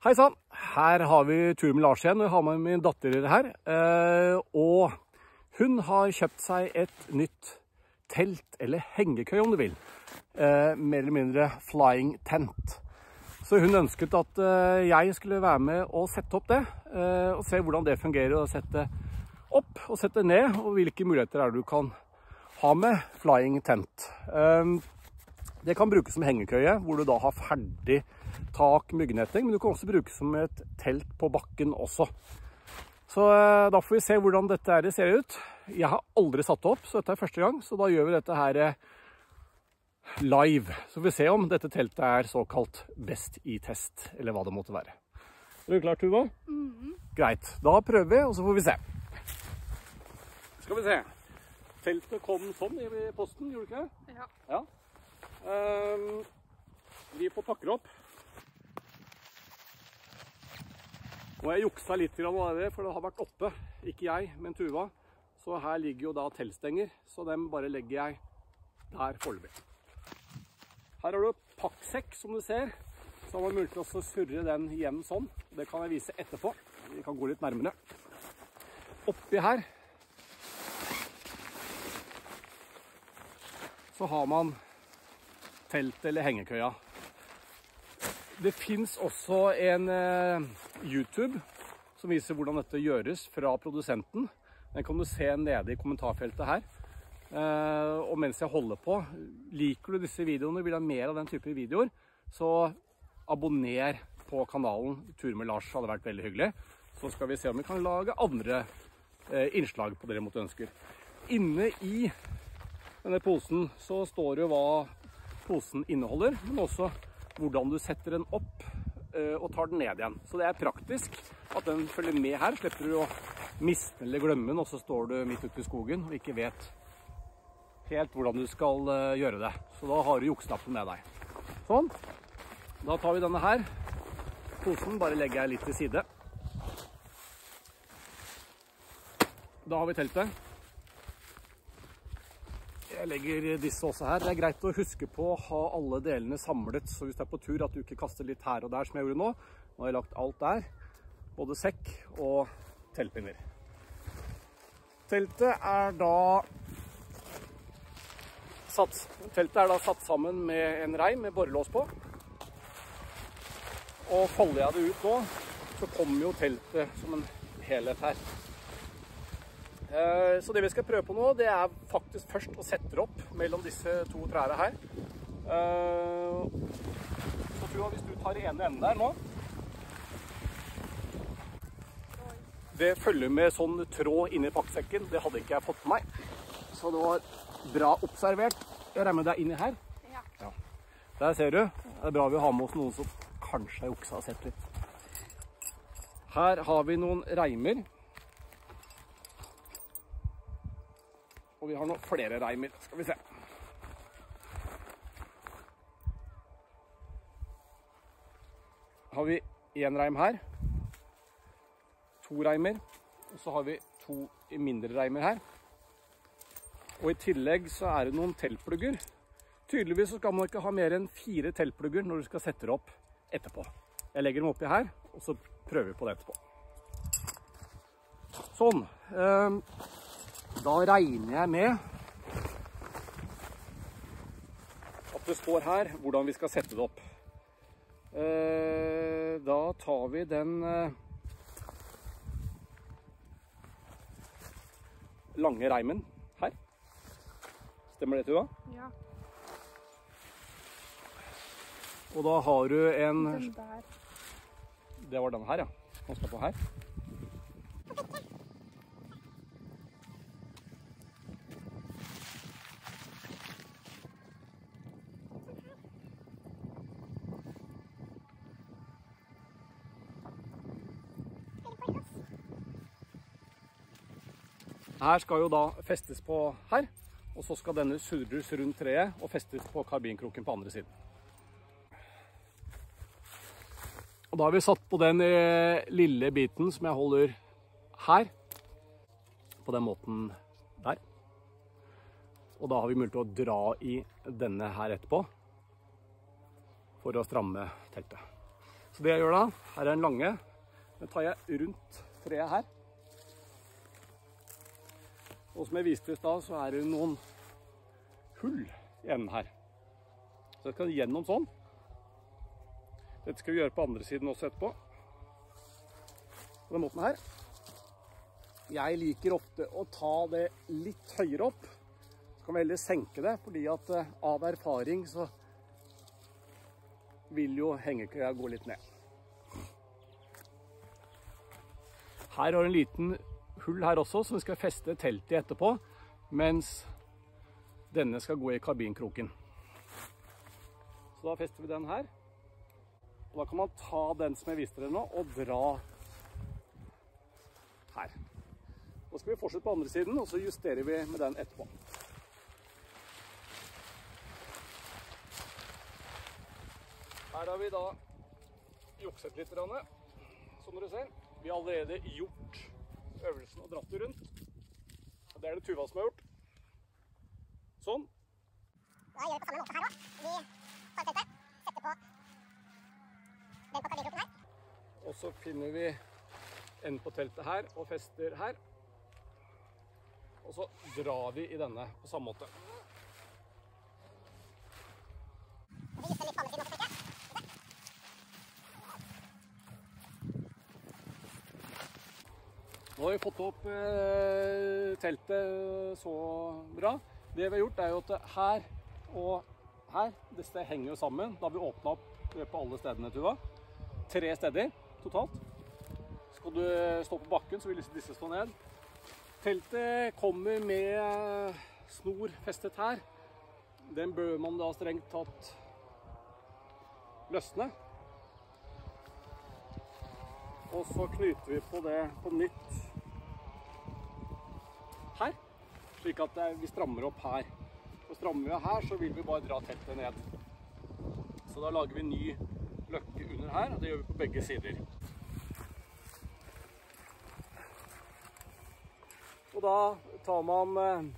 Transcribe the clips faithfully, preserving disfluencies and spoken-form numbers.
Hei sann, her har vi tur med Lars igjen, og jeg har med min datter her. Eh, og hun har kjøpt seg et nytt telt, eller hengekøy om du vil. Eh, mer eller mindre flying tent. Så hun ønsket at eh, jeg skulle være med og sette opp det, eh, og se hvordan det fungerer å sette opp og sette ned, og hvilke muligheter er det du kan ha med flying tent. Eh, det kan brukes som hengekøye, hvor du da har ferdig tak, myggnetting, men du kan også bruke som et telt på bakken også. Så eh, da får vi se hvordan dette her ser ut. Jeg har aldri satt det opp, så dette er første gang, så da gjør vi dette her eh, live. Så får vi se om dette teltet er såkalt best i test, eller hva det måtte være. Er du klar, Tuva? Mm-hmm. Greit, da prøver vi, og så får vi se. Skal vi se. Teltet kom sånn i posten, gjorde det ikke det? Ja. Ja. Um, vi får pakke opp. Og jeg juksa litt av det, for det har vært oppe, ikke jeg, men Tuva. Så her ligger jo da teltstenger, så dem bare legger jeg der foreløpig. Her har du pakksekk, som du ser. Så har man mulighet til å surre den igjen sånn. Det kan jeg vise etterpå. Vi kan gå litt nærmere. Oppi her så har man telt eller hengekøya. Det finnes også en eh, YouTube som viser hvordan dette gjøres fra produsenten. Den kan du se nede i kommentarfeltet her. Eh, og mens jeg holder på, liker du disse videoene, vil ha mer av den type videoer, så abonner på kanalen Tur med Lars, hadde vært veldig hyggelig. Så skal vi se om vi kan lage andre eh, innslag på dere måtte ønsker. Inne i denne posen så står det hva posen inneholder, men også hvordan du setter den opp uh, og tar den ned igjen. Så det er praktisk at den følger med her. Slipper du å miste eller glemme den, og så står du midt ute i skogen og ikke vet helt hvordan du skal uh, gjøre det. Så da har du jukselappen med deg. Sånn. Da tar vi denne her. Posen bare legger jeg litt til side. Da har vi teltet. Jeg legger disse også her. Det er greit å huske på å ha alle delene samlet, så hvis du er på tur at du ikke kaster litt her og der som jeg gjorde nå. Nå har jeg lagt alt der, både sekk og teltpinner. Teltet er da satt, teltet er da satt sammen med en reim med borrelås på. Og folder jeg det ut nå, så kommer jo teltet som en helhet her. Så det vi skal prøve på nå, det er faktisk først å sette det opp mellom disse to trærne her. Så tror jeg hvis du tar ene enden der nå, det følger med sånn tråd inni pakksekken, det hadde ikke jeg fått med meg. Så det var bra observert. Jeg remmer deg inn i her. Ja. Ja. Der ser du, det er bra vi har med oss noen som kanskje har juksa og sett litt. Her har vi noen reimer. Og vi har nå flere reimer. Skal vi se. Har vi en reim her. To reimer. Og så har vi to mindre reimer her. Og i tillegg så er det noen teltplugger. Tydeligvis så skal man ikke ha mer enn fire teltplugger når du skal sette det opp etterpå. Jeg legger dem oppi her, og så prøver vi på det etterpå. Sånn. Um, Da regner jeg med at det står her hvordan vi skal sette det opp. Da tar vi den lange reimen her. Stemmer det, Tuva? Ja. Og da har du en... Den der. Det var den her, ja. Den skal på her. Her skal jo da festes på her, og så skal denne surres rundt treet og festes på karbinkroken på andre siden. Og da har vi satt på den lille biten som jeg holder her, på den måten der. Og da har vi mulighet til å dra i denne her etterpå, for å stramme teltet. Så Så det jeg gjør da, her er en lange. Den tar jeg rundt treet her. Og som jeg viste i stad, så er det noen hull i enden her. Så jeg skal gjennom sånn. Dette skal vi gjøre på andre siden også etterpå. På den måten her. Jeg liker ofte å ta det litt høyere opp. Så kan vi heller senke det, fordi at av erfaring så vil jo hengekøya gå litt ned. Her har en liten hull her også, som vi skal feste teltet i etterpå, mens denne skal gå i kabinkroken. Så da fester vi den her. Og da kan man ta den som jeg viste dere nå, og dra her. Nå skal vi fortsette på andre siden, og så justerer vi med den etterpå. Her har vi da jukset litt, som dere ser. Vi har allerede gjort øvelsen og dratt det rundt. Det er det Tuva som har gjort. Sånn. Da gjør vi på samme måte her også. Vi tar teltet, setter på den på kabinkroken her. Og så finner vi enden på teltet her og fester her. Og så drar vi i denne på samme måte. Og vi juster litt på andre siden også, tenker jeg. Nå har vi fått opp eh, teltet så bra. Det vi har gjort er jo at her og her, dette henger jo sammen. Da har vi åpnet opp på alle stedene, Tuva. Tre steder totalt. Skal du stå på bakken, så vil disse stå ned. Teltet kommer med snor festet her. Den bør man da strengt tatt løsne. Og så knyter vi på det på nytt her, slik at vi strammer opp her. Og strammer vi her, så vil vi bare dra teltet ned. Så da lager vi en ny løkke under her, og det gjør vi på begge sider. Og da tar man,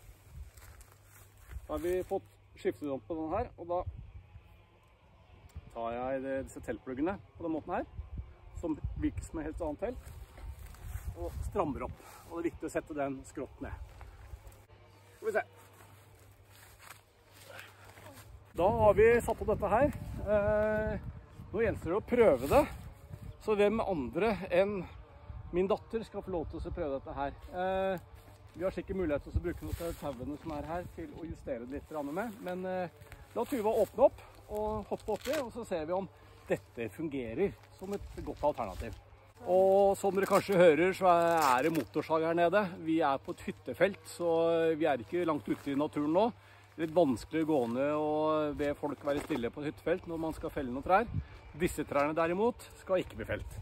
da har vi fått skiftet om på den her, og da tar jeg disse teltpluggene på den måten her, som virker som et helt annet telt, og strammer opp. Og det er viktig å sette den skrått ned. Skal vi se. Da har vi satt opp dette her. Eh, nå gjenstår det å prøve det. Så hvem andre enn min datter skal få lov til å prøve dette her. Eh, vi har sikkert mulighet til å bruke noen av tauene som er her til å justere det litt med. Men eh, la Tuva åpne opp og hoppe oppi, og så ser vi om dette fungerer som et godt alternativ. Og som dere kanskje hører, så er det motorsag her nede. Vi er på et hyttefelt, så vi er ikke langt ute i naturen nå. Det er litt vanskelig gående og be folk være stille på et hyttefelt når man skal felle noen trær. Disse trærne derimot skal ikke bli felt.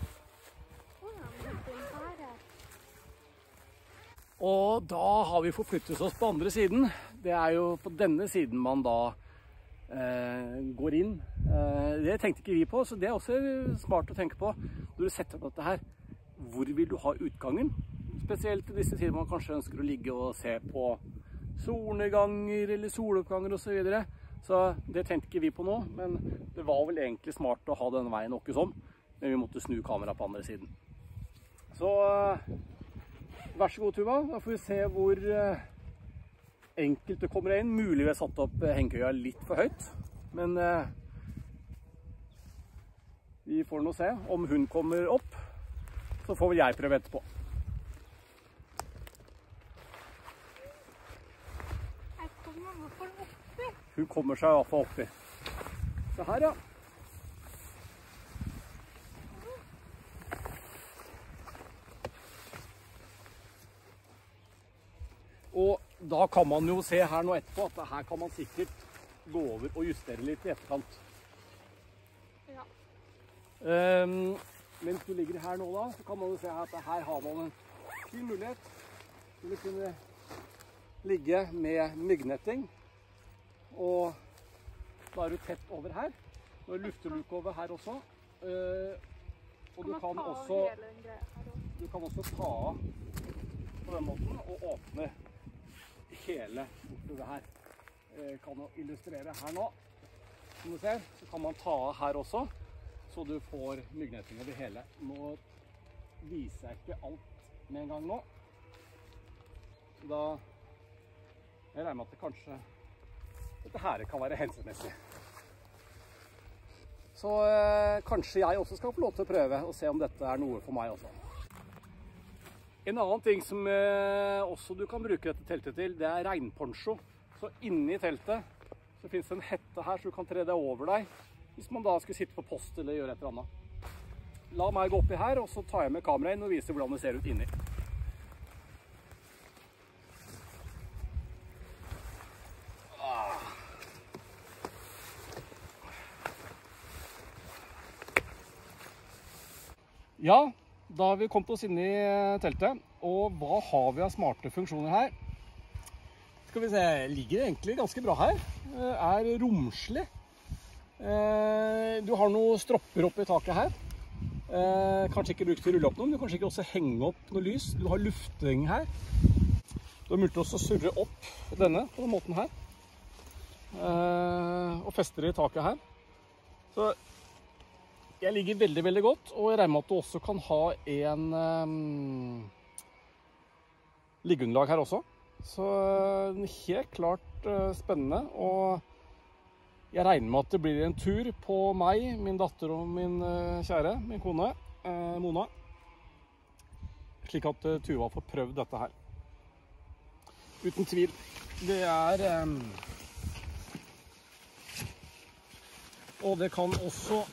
Og da har vi forflyttet oss på andre siden. Det er jo på denne siden man da eh, går inn. Eh, det tenkte ikke vi på, så det er også smart å tenke på. Når du setter opp dette her, hvor vil du ha utgangen? Spesielt i disse tider man kanskje ønsker å ligge og se på solnedganger eller soloppganger og så videre. Så det tenkte ikke vi på nå, men det var vel egentlig smart å ha denne veien åkke som, men vi måtte snu kameraet på andre siden. Så vær så god, Tuva. Da får vi se hvor enkelt det kommer inn. Mulig vi har satt opp hengekøya litt for høyt, men vi får nå se om hun kommer opp, så får vel jeg prøve etterpå. Jeg kommer i hvert fall oppi. Hun kommer seg i hvert fall oppi. Se her, ja. Og da kan man jo se her nå etterpå at her kan man sikkert gå over og justere litt i etterkant. Ja. Um, mens du ligger her nå da, så kan man jo se at her har man en fin mulighet til å kunne ligge med myggnetting. Og da er du tett over her. Nå er luftluke over her også. Uh, og du kan også, du kan også ta av på den måten og åpne hele bortover her. Jeg kan jo illustrere her nå. Som du ser, så kan man ta av her også. så du får myggnetting over hele. Nå viser jeg ikke alt med en gang nå. Da jeg regner med at det kanskje dette her kan være hensiktsmessig. Så eh, kanskje jeg også skal få lov til å prøve og se om dette er noe for meg også. En annen ting som eh, også du kan bruke dette teltet til, det er regnponcho. Så inni teltet så finnes det en hette her så du kan tre det over deg hvis man da skulle sitte på post eller gjøre et eller annet. La meg gå oppi her, og så tar jeg med kameraet inn og viser hvordan det ser ut inni. Ja, da har vi kommet oss inn i teltet, og hva har vi av smarte funksjoner her? Skal vi se, ligger egentlig ganske bra her, er romslig. Du har noen stropper oppe i taket her, kanskje ikke brukt til å rulle opp noen, du kan kanskje ikke også henge opp noe lys. Du har lufting her. Du har mulighet til å surre opp denne på den måten her, og fester det i taket her. Så jeg ligger veldig, veldig godt, og jeg regner med at du også kan ha en um, liggeunderlag her også. Så helt klart uh, spennende, og jeg regner med at det blir en tur på meg, min datter og min uh, kjære, min kone, uh, Mona. Slik at uh, Tuva får prøvd dette her. Uten tvil. Det er... Um, og det kan også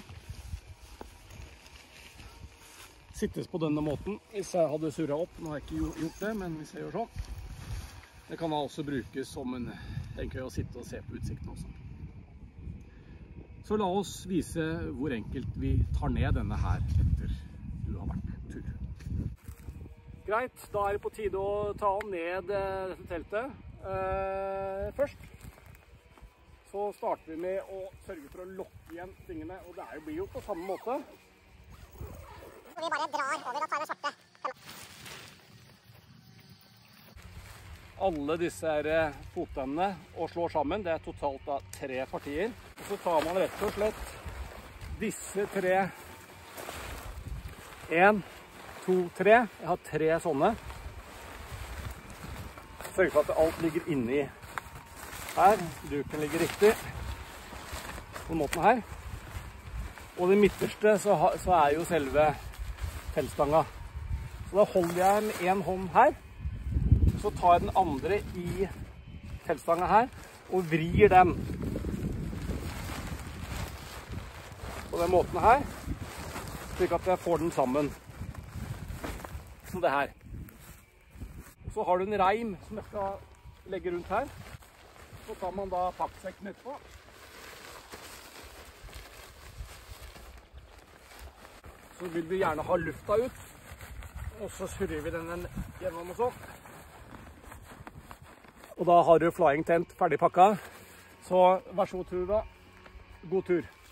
sittes på denne måten, hvis jeg hadde surret opp. Nå har jeg ikke gjort det, men hvis jeg gjør sånn. Det kan da også brukes som en hengekøye å sitte og se på utsikten også. Så la oss vise hvor enkelt vi tar ned denne her etter du har vært på tur. Greit, da er det på tide å ta ned dette teltet. Eh, først så starter vi med å sørge for å lokke igjen tingene, og det blir jo på samme måte. Så vi bare drar over og tar den svarte. Alle disse her fotendene og slår sammen, det er totalt da tre partier. Og så tar man rett og slett disse tre, en, to, tre. Jeg har tre sånne. Sørg for at alt ligger inni her. Duken ligger riktig på den måten her. Og det midterste så, så er jo selve teltstanga. Så da holder jeg med en hånd her, så tar jeg den andre i teltstanga her, og vrir den på den måten her, slik at jeg får den sammen, som det her. Så har du en reim som jeg skal legge rundt her, så tar man da pakksekken utpå. Så vil vi gjerne ha lufta ut, og så surrer vi den gjennom og sånn. Og da har du flying tent ferdig pakka, så vær så god tur da. God tur.